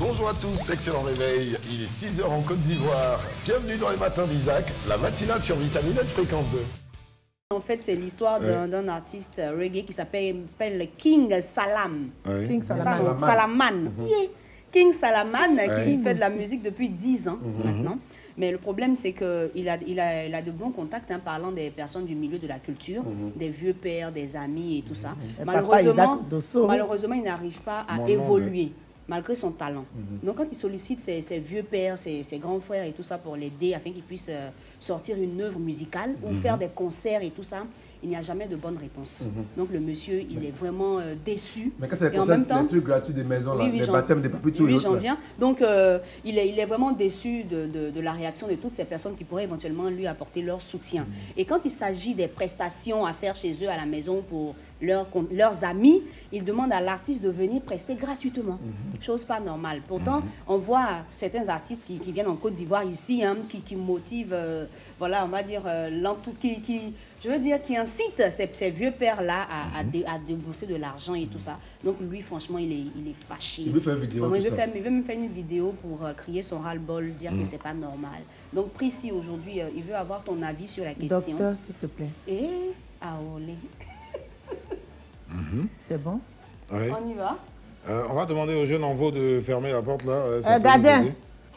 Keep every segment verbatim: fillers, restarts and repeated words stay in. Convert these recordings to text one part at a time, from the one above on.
Bonjour à tous, excellent réveil. Il est six heures en Côte d'Ivoire. Bienvenue dans les matins d'Isaac, la matinale sur Vitamine et Fréquence deux. En fait, c'est l'histoire ouais. d'un artiste reggae qui s'appelle King Salam. Ouais. King Salaman. Salaman. Salaman. Mm-hmm. yeah. King Salaman ouais. qui fait de la musique depuis dix ans mm-hmm. maintenant. Mais le problème, c'est qu'il a, il a, il a de bons contacts, hein, parlant des personnes du milieu de la culture, mm-hmm. des vieux pères, des amis et tout ça. Mm-hmm. Malheureusement, malheureusement, il n'arrive pas à Mon évoluer. Malgré son talent. Mm-hmm. Donc quand il sollicite ses, ses vieux pères, ses, ses grands frères et tout ça pour l'aider afin qu'il puisse euh, sortir une œuvre musicale mm-hmm. ou faire des concerts et tout ça, il n'y a jamais de bonne réponse. Mm-hmm. Donc le monsieur, il mais, est vraiment euh, déçu. Mais quand c'est des concerts, des trucs gratuits des maisons, là, oui, oui, les baptêmes des papis, tout oui, j'en viens. Donc euh, il, est, il est vraiment déçu de, de, de la réaction de toutes ces personnes qui pourraient éventuellement lui apporter leur soutien. Mm-hmm. Et quand il s'agit des prestations à faire chez eux à la maison pour leur, leurs amis, il demande à l'artiste de venir prester gratuitement. Mm-hmm. Chose pas normale. Pourtant, mm-hmm. on voit certains artistes qui, qui viennent en Côte d'Ivoire ici, hein, qui, qui motivent, euh, voilà, on va dire, euh, qui, qui, je veux dire, qui incitent ces, ces vieux pères-là à, mm-hmm. à, à débourser de l'argent et tout ça. Donc lui, franchement, il est, il est fâché. Il veut faire une vidéo. Bon, il, veut faire, il veut me faire une vidéo pour euh, crier son ras-le-bol, dire mm-hmm. que c'est pas normal. Donc Prissy, aujourd'hui, euh, il veut avoir ton avis sur la question. Docteur, s'il te plaît. Et Aolé. mm-hmm. C'est bon? Oui. On y va? Euh, on va demander au jeune enveau de fermer la porte là. Euh, euh, gardien.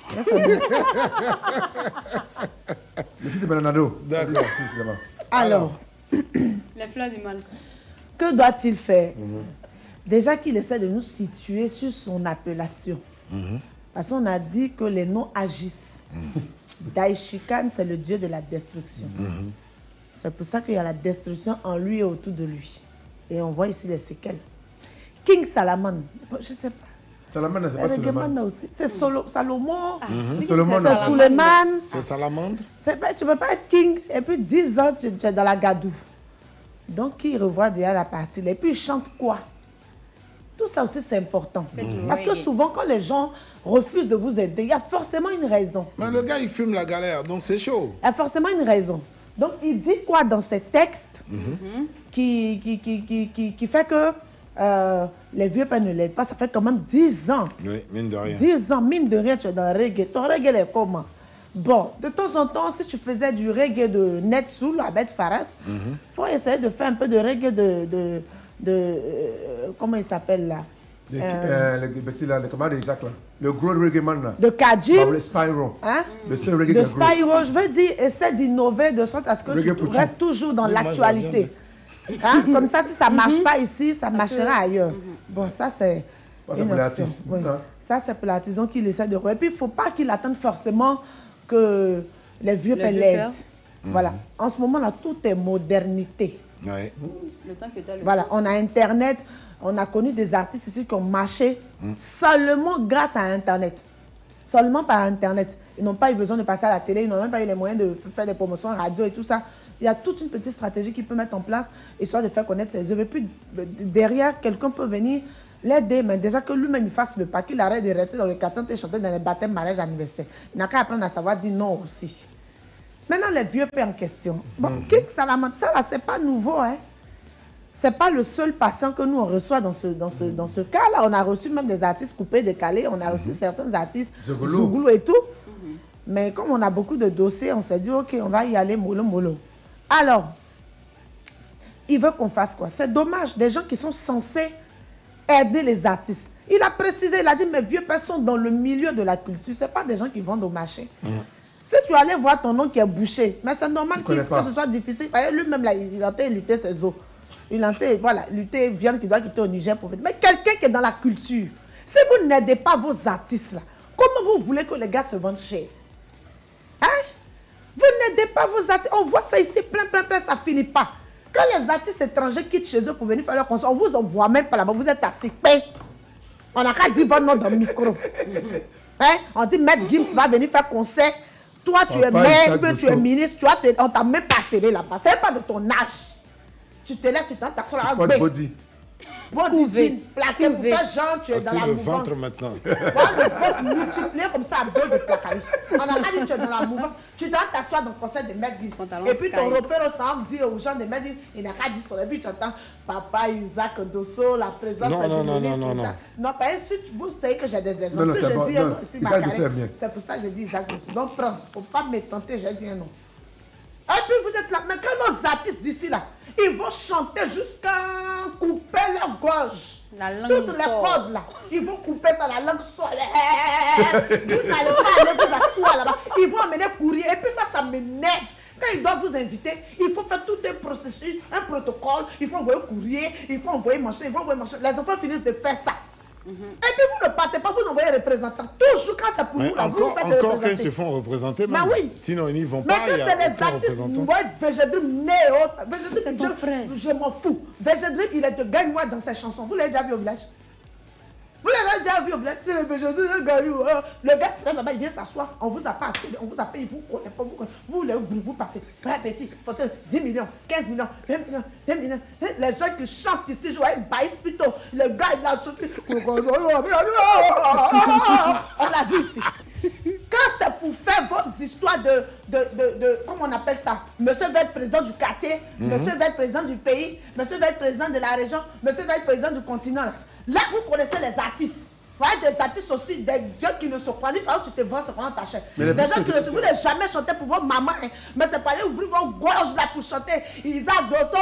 Le fils de Bernardo. D'accord. Alors. Alors. Les fleurs du mal. Que doit-il faire? mm-hmm. Déjà qu'il essaie de nous situer sur son appellation. Mm-hmm. Parce qu'on a dit que les noms agissent. Mm-hmm. Daishikan, c'est le dieu de la destruction. Mm-hmm. C'est pour ça qu'il y a la destruction en lui et autour de lui. Et on voit ici les séquelles. King Salaman, je sais pas. Salaman, c'est pas Solomon aussi. C'est Solo, Salomon, mm-hmm. c'est Suleiman. C'est Salamandre. Tu ne peux pas être king et puis dix ans tu, tu es dans la gadoue. Donc il revoit déjà la partie. Et puis il chante quoi? Tout ça aussi c'est important. Mm-hmm. Parce que souvent quand les gens refusent de vous aider, il y a forcément une raison. Mais le gars il fume la galère, donc c'est chaud. Il y a forcément une raison. Donc il dit quoi dans ses textes mm-hmm. qui, qui, qui, qui, qui, qui fait que Euh, les vieux pères ne l'aident pas, ça fait quand même dix ans. Oui, mine de rien. dix ans, mine de rien, tu es dans le reggae. Ton reggae est comment? Bon, de temps en temps, si tu faisais du reggae de Netsoul, avec Faras, il mm-hmm. faut essayer de faire un peu de reggae de... de, de euh, comment il s'appelle là? Le, euh, le, le, là, le, comment Isaac, là? Le gros reggae man là. De Kajim. Le Spyro. Hein? Le seul reggae de Spyro, je veux dire, essaie d'innover de sorte à ce que reggae tu restes toujours dans oui, l'actualité. Hein? Comme ça, si ça ne marche mm-hmm. pas ici, ça marchera ailleurs. Mm-hmm. Bon, ça c'est une option. Oui. Ça c'est pour l'artiste. Donc il essaie de... Et puis il ne faut pas qu'il attende forcément que les vieux pères l'aident. Mm-hmm. Voilà. En ce moment-là, tout est modernité. Ouais. Le temps que le voilà, on a Internet, on a connu des artistes ici qui ont marché mm. seulement grâce à Internet. Seulement par Internet. Ils n'ont pas eu besoin de passer à la télé, ils n'ont même pas eu les moyens de faire des promotions radio et tout ça. Il y a toute une petite stratégie qu'il peut mettre en place, histoire de faire connaître ses œuvres. Et puis derrière, quelqu'un peut venir l'aider, mais déjà que lui-même il fasse le pas, qu'il arrête de rester dans le quartier et chanter dans les baptêmes, mariages, anniversaires. Il n'a qu'à apprendre à savoir dire non aussi. Maintenant, les vieux pères en question. Bon, mm-hmm. King Salaman, ça là, c'est pas nouveau, hein. C'est pas le seul patient que nous on reçoit dans ce, dans ce, dans ce cas-là. On a reçu même des artistes coupés, décalés, on a reçu mm-hmm. certains artistes, Zougoulou et tout. Mm-hmm. Mais comme on a beaucoup de dossiers, on s'est dit, ok, on va y aller mollo mollo. Alors, il veut qu'on fasse quoi? C'est dommage, des gens qui sont censés aider les artistes. Il a précisé, il a dit, mes vieux pères sont dans le milieu de la culture. Ce n'est pas des gens qui vendent au marché. Mmh. Si tu allais voir ton nom qui est bouché, mais c'est normal qu que ce soit difficile. Lui-même, il a été lutter ses os. Il a été, voilà, lutter viande qui doit quitter au Niger pour venir. Mais quelqu'un qui est dans la culture, si vous n'aidez pas vos artistes là, comment vous voulez que les gars se vendent cher? Hein? Vous n'aidez pas vos artistes. On voit ça ici, plein, plein, plein, ça ne finit pas. Quand les artistes étrangers quittent chez eux pour venir faire leur concert, on vous envoie même pas là-bas, vous êtes assis. On n'a qu'à dire votre nom dans le micro. Hein? On dit, Maître Gims va venir faire concert. Toi, tu es maire, tu es ministre, tu as, on t'a même pas scellé là-bas. Ce n'est pas de ton âge. Tu te lèves, tu t'en t'assois là. Pas de body. bon du jean, plaqué pour faire genre, tu es dans C'est la le mouvance. ventre maintenant. Voilà le ventre multiplié comme ça à deux de placaris. On a pas dit que tu es dans la mouvance. Tu dois t'asseoir dans le conseil de mettre du Pantalon et puis ton sky. repère au centre dit aux gens de mettre du, il n'a qu'à dire sur le but, tu entends Papa Isaac Dosso, la présence Non, de non, non, Dominique, non, non, tout non. ça. Non, parce que si vous savez que j'ai des exemples. Non, non, Si c'est je bon, dis non, un nom ici, Isaac Margaret, Dosso est bien. c'est pour ça que j'ai dit Isaac Dosso. Donc, prends, faut pas me tenter, j'ai dit un nom. Et puis vous êtes là, mais quand nos artistes d'ici là, ils vont chanter jusqu'à couper la gorge. La langue Toutes les sort. cordes là, ils vont couper ça, la langue sort. Vous n'allez pas aller vous asseoir là-bas. Ils vont amener courir. Et puis ça, ça m'énerve. Quand ils doivent vous inviter, il faut faire tout un processus, un protocole. Il faut envoyer courrier, il faut envoyer machin, il faut envoyer machin. Les enfants finissent de faire ça. Et puis vous ne partez pas, vous envoyez représentant. Toujours quand c'est pour Mais vous, là, vous encore, faites encore qu'ils représenter. se font représenter, Mais même. oui. Sinon ils n'y vont Mais pas, il que n'y c'est a les aucun artistes, représentant. moi, Végédrim, Néo, Végédrim, C'est ton je, frère. je m'en fous. Végédrim, il est de gagne-moi dans ses chansons. Vous l'avez déjà vu au village? Vous l'avez déjà vu au village? C'est le Végédrim, le gagne. Hein. Le gars, c'est là-bas, il vient s'asseoir. On vous a pas appelé, on vous a payé, vous connaissez pas, vous connaissez. Vous, les groupes, vous partez. Très petit, fauteuil, dix millions, quinze millions, vingt millions, vingt millions. Les gens qui chantent ici, jouent avec Baïs plutôt. Le gars, il a chanté. On l'a vu ici. Quand c'est pour faire vos histoires de, de, de, de, comment on appelle ça, monsieur va être président du quartier, monsieur va être président du pays, monsieur va être président de la région, monsieur va être président du continent. Là, là vous connaissez les artistes. Vous voyez des artistes aussi, des gens qui ne se croient pas, tu te vois, c'est comment t'achètes. Mais Des les gens qui artistes, ne se vous n'avez jamais chanté pour vos mamans, hein, mais c'est pas aller ouvrir vos gorges là pour chanter Isaac Dosso,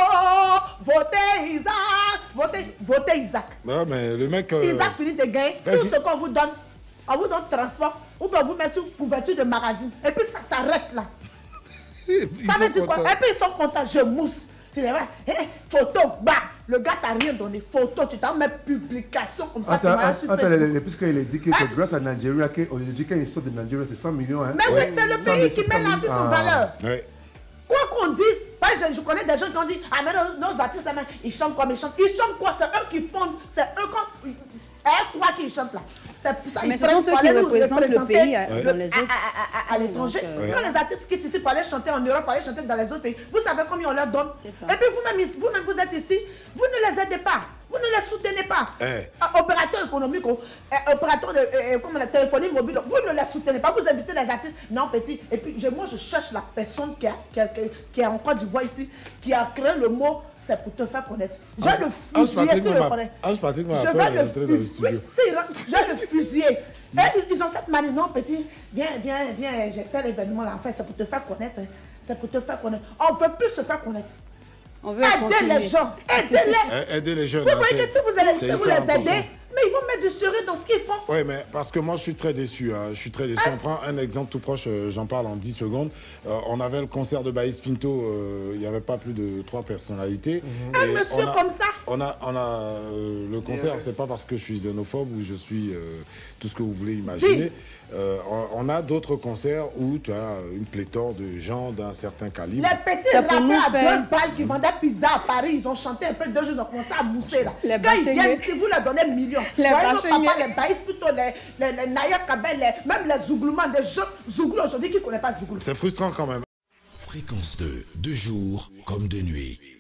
votez Isaac, votez, votez Isaac. Ouais, mais le mec. euh, Isaac finit de gagner ben, tout je- ce qu'on vous donne. On vous donne transport, ou bien on vous met sur couverture de magazine. Et puis ça s'arrête là. ils Ça sont veut dire quoi? contents. Et puis ils sont contents, je mousse. Tu vois, eh, photo, bah, le gars t'a rien donné. Photo, tu t'en mets publication comme ça. tu Attends, m'as sur attends, Facebook. les- les- puisqu'il a dit que Hein? c'est grâce à Nigeria qu'aujourd'hui, quand il sort de Nigeria, c'est cent millions. Hein. Mais oui, Ouais. c'est le cent pays mille, qui six met cent mille. l'artiste en Ah. valeur. Ouais. Quoi qu'on dise, parce que je, je connais des gens qui ont dit, ah mais nos, nos artistes, là, ils chantent comme ils chantent. Ils chantent quoi? C'est eux qui font, c'est eux comme... Eh, quoi qu'ils chantent là? C'est pour ça, Mais ils ce sont prennent eux pour qui aller nous représentent le représenter pays à- Ouais. dans les à- autres. à- à- à l'étranger. Donc, euh, Quand les artistes quittent ici pour aller chanter en Europe, pour aller chanter dans les autres pays, vous savez combien on leur donne? C'est ça. Et puis vous-même, ici- vous-même, vous êtes ici, vous ne les aidez pas, vous ne les soutenez pas. Eh. Ah, opérateur économique, oh, eh, opérateur de euh, euh, comme la téléphonie mobile, vous ne les soutenez pas, vous invitez les artistes, non petit. Et puis je- moi je cherche la personne qui, a, qui, a, qui est en Côte d'Ivoire ici, qui a créé le mot, c'est pour te faire connaître. Je vais le Hans fusiller Patrick si je le m'a- connais. Hans Patrick m'a Je appelé vais à le rentrer dans le fusiller. studio. Oui, si, je vais le fusiller. Et ils, ils ont cette manière, non petit, viens, viens, viens, j'ai fait l'événement là, en fait, c'est pour te faire connaître. hein. C'est pour te faire connaître. On ne veut plus se faire connaître. On veut Aidez continuer. les gens, aidez-les. Eh, Aider les jeunes. Vous là, voyez c'est- que si vous allez c'est vous hyper les aider, important. mais ils vont mettre du sérieux dans ce qu'ils font. Oui, mais parce que moi, je suis très déçu. hein. Je suis très déçu. On prend un exemple tout proche, euh, j'en parle en dix secondes. Euh, on avait le concert de Baïs Pinto, euh, il n'y avait pas plus de trois personnalités. Un Et monsieur on a- comme ça. On a, on a euh, le concert, c'est pas parce que je suis xénophobe ou je suis euh, tout ce que vous voulez imaginer. Euh, on, on a d'autres concerts où tu as une pléthore de gens d'un certain calibre. Les petits C'est pour nous rappeurs à faire- deux balles qui vendaient pizza à Paris, ils ont chanté un peu deux jours, ils ont commencé à mousser là. Les Quand ils bacheliers. viennent ici, vous leur donnez millions. Les Voyez nos bacheliers. papas, les baïs plutôt, les, les, les Naya Kabel, les- même les Zouglouman, des gens, Zouglou aujourd'hui qui ne connaissent pas Zouglou. C'est frustrant quand même. Fréquence deux, de jour comme de nuit.